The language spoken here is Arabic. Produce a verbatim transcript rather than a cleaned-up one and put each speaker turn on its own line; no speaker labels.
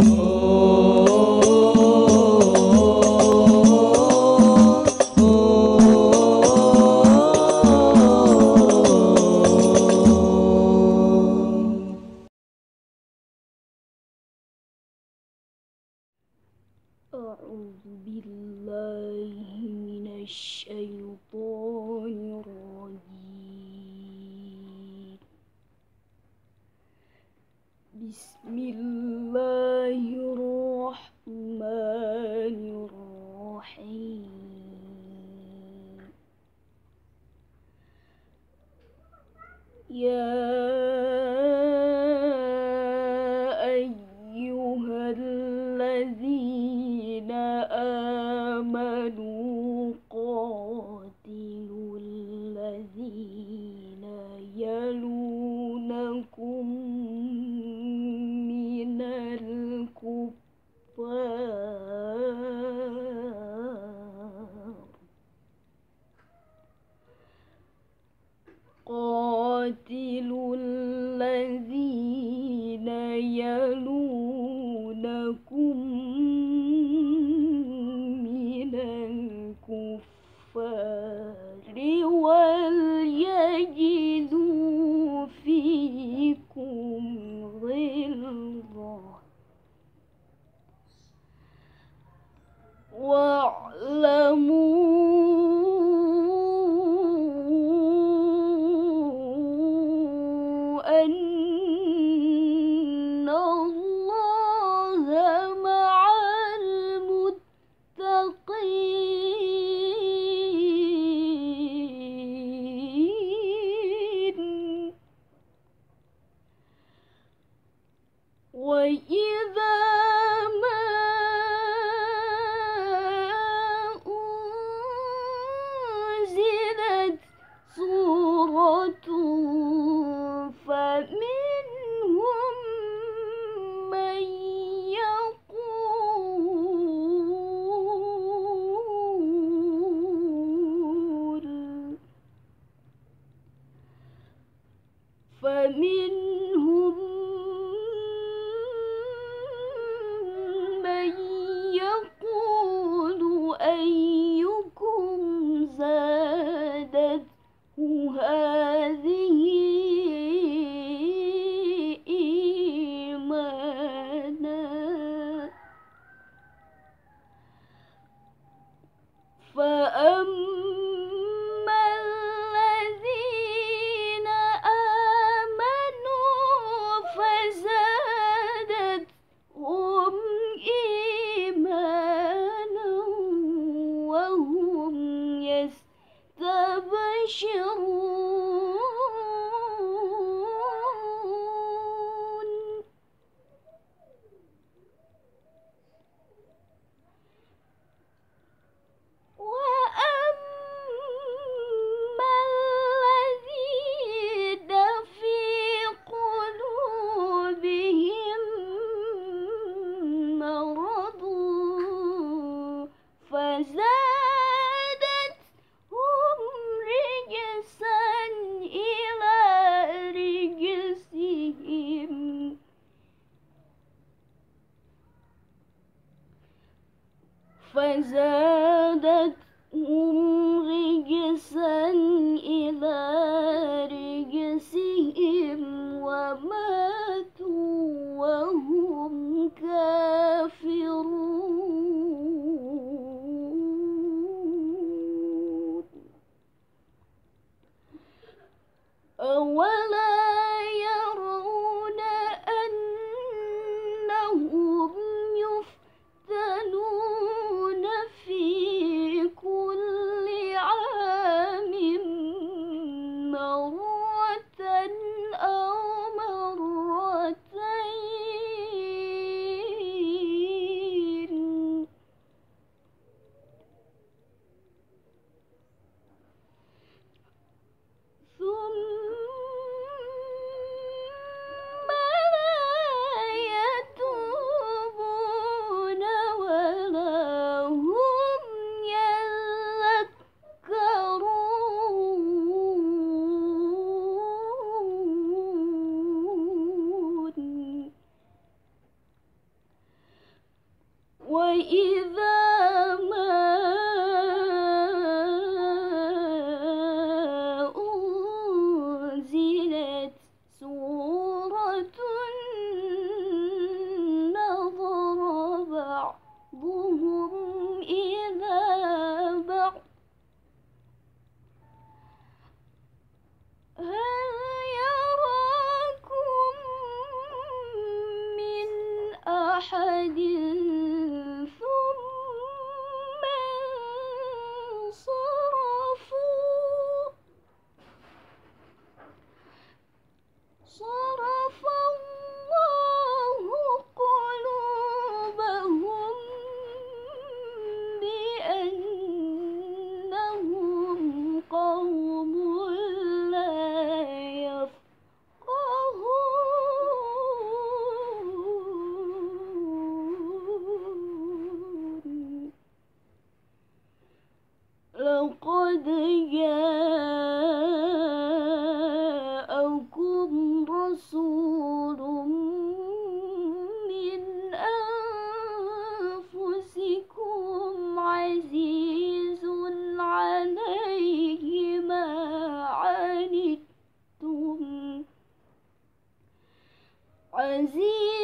أعوذ بالله من الشيطان الرجيم. بسم الله الرحمن الرحيم. يا أيها الذين آمنوا قاتلوا الذين يلونكم من الكفار قاتلوا الذين يلونكم من الكفار وليجدوا فيكم غلظة واعلموا أن الله مع المتقين. وإذا ما أنزلت سورة فمنهم من يقول فمنهم من يقول أيكم زادته هذه إيمانا فأما الذين آمنوا فزادتهم إيمانا وهم يستبشرون. وأما الذين في قلوبهم مرض فزادتهم رجسا إلى رجسهم فزادتهم رجسا إلى رجسهم وماتوا وهم كافرون. أولا يرون أنهم يفتنون في كل أحد ثم انصرفوا صرف الله قلوبهم بأنهم قوم لا يفقهون. لقد جاءكم رسول من أنفسكم عزيز عليه ما عنتم عزيز